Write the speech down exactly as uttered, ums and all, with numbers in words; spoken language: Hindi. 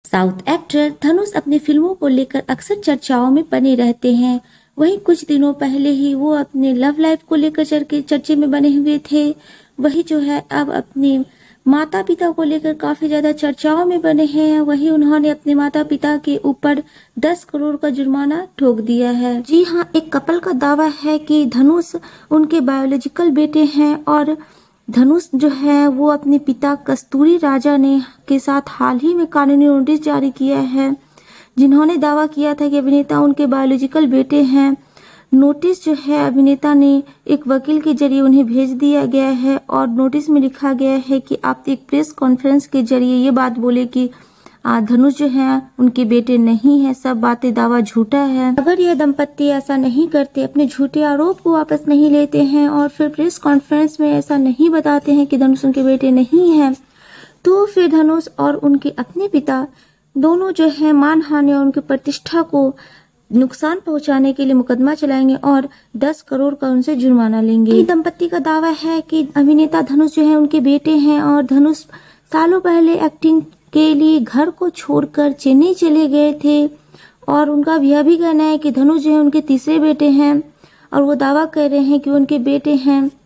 साउथ एक्टर धनुष अपनी फिल्मों को लेकर अक्सर चर्चाओं में बने रहते हैं। वहीं कुछ दिनों पहले ही वो अपने लव लाइफ को लेकर चर्चे में बने हुए थे। वही जो है अब अपने माता पिता को लेकर काफी ज्यादा चर्चाओं में बने हैं। वही उन्होंने अपने माता पिता के ऊपर दस करोड़ का जुर्माना ठोक दिया है। जी हाँ, एक कपल का दावा है कि धनुष उनके बायोलॉजिकल बेटे हैं और धनुष जो है वो अपने पिता कस्तूरी राजा ने के साथ हाल ही में कानूनी नोटिस जारी किया है, जिन्होंने दावा किया था कि अभिनेता उनके बायोलॉजिकल बेटे हैं। नोटिस जो है अभिनेता ने एक वकील के जरिए उन्हें भेज दिया गया है और नोटिस में लिखा गया है कि आप एक प्रेस कॉन्फ्रेंस के जरिए ये बात बोले कि धनुष जो है उनके बेटे नहीं है, सब बातें दावा झूठा है। अगर यह दंपत्ति ऐसा नहीं करते, अपने झूठे आरोप को वापस नहीं लेते हैं और फिर प्रेस कॉन्फ्रेंस में ऐसा नहीं बताते हैं कि धनुष उनके बेटे नहीं है, तो फिर धनुष और उनके अपने पिता दोनों जो है मानहानि और उनकी प्रतिष्ठा को नुकसान पहुंचाने के लिए मुकदमा चलाएंगे और दस करोड़ का उनसे जुर्माना लेंगे। दंपत्ति का दावा है कि अभिनेता धनुष जो है उनके बेटे हैं और धनुष सालों पहले एक्टिंग के लिए घर को छोड़कर चेन्नई चले गए थे और उनका यह भी कहना है कि धनुष जो है उनके तीसरे बेटे हैं और वो दावा कर रहे हैं कि उनके बेटे हैं।